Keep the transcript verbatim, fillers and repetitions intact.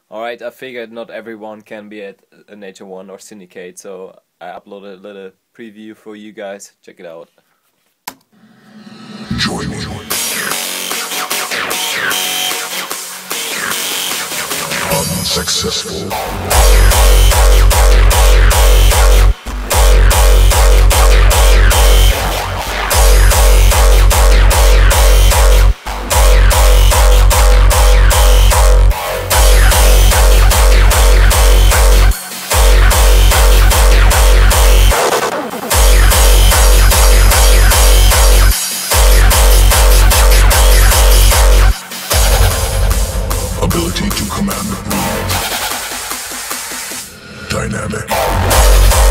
Alright, I figured not everyone can be at a Nature One or Syndicate, so I uploaded a little preview for you guys. Check it out. Join me. Unsuccessful. Ability to command the breed. Dynamic.